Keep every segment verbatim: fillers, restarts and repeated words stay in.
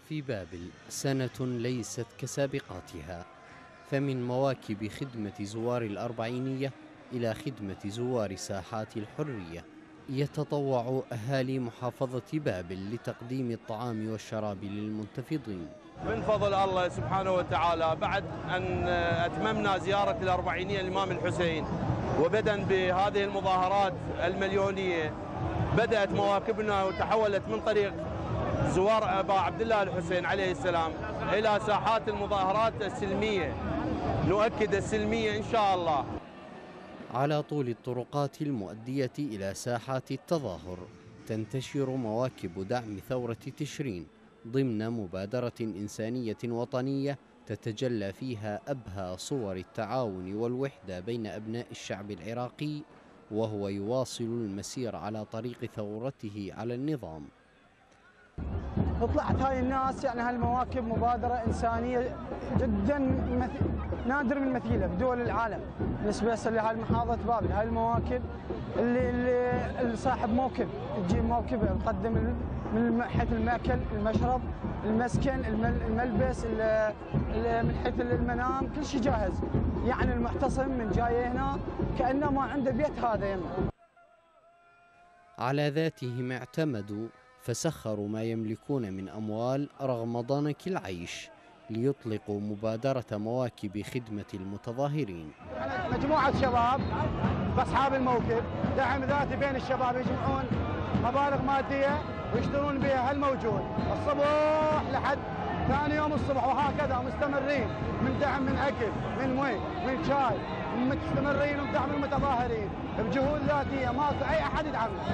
في بابل سنة ليست كسابقاتها، فمن مواكب خدمة زوار الأربعينية إلى خدمة زوار ساحات الحرية، يتطوع أهالي محافظة بابل لتقديم الطعام والشراب للمنتفضين. من فضل الله سبحانه وتعالى بعد أن أتممنا زيارة الأربعينية للإمام الحسين وبدأ بهذه المظاهرات المليونية، بدأت مواكبنا وتحولت من طريق زوار أبا عبد الله الحسين عليه السلام إلى ساحات المظاهرات السلمية، نؤكد السلمية إن شاء الله. على طول الطرقات المؤدية إلى ساحات التظاهر تنتشر مواكب دعم ثورة تشرين ضمن مبادرة إنسانية وطنية تتجلى فيها أبهى صور التعاون والوحدة بين أبناء الشعب العراقي، وهو يواصل المسير على طريق ثورته على النظام. طلعت هاي الناس، يعني هالمواكب مبادرة إنسانية جدا نادر من مثيلها بدول العالم بالنسبة لهاي محافظة بابل. هاي المواكب اللي, اللي, اللي صاحب موكب تجيب موكبه تقدم من حيث المأكل، المشرب، المسكن، الملبس، من حيث المنام، كل شيء جاهز. يعني المعتصم من جاي هنا كأنه ما عنده بيت هذا يمه. على ذاتهم اعتمدوا فسخروا ما يملكون من أموال رغم ضنك العيش ليطلقوا مبادرة مواكب خدمة المتظاهرين. مجموعة شباب بأصحاب الموكب، دعم ذاتي بين الشباب، يجمعون مبالغ مادية ويشترون بها هالموجود الصبح لحد ثاني يوم الصبح، وهكذا مستمرين من دعم، من أكل، من مي، من شاي، مستمرين بدعم المتظاهرين بجهود ذاتية، ما في أي أحد يدعمنا.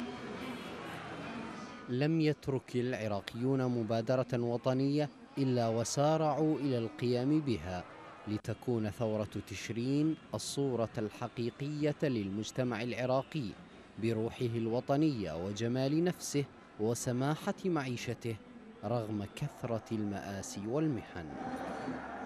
لم يترك العراقيون مبادرة وطنية إلا وسارعوا إلى القيام بها لتكون ثورة تشرين الصورة الحقيقية للمجتمع العراقي بروحه الوطنية وجمال نفسه وسماحة معيشته رغم كثرة المآسي والمحن.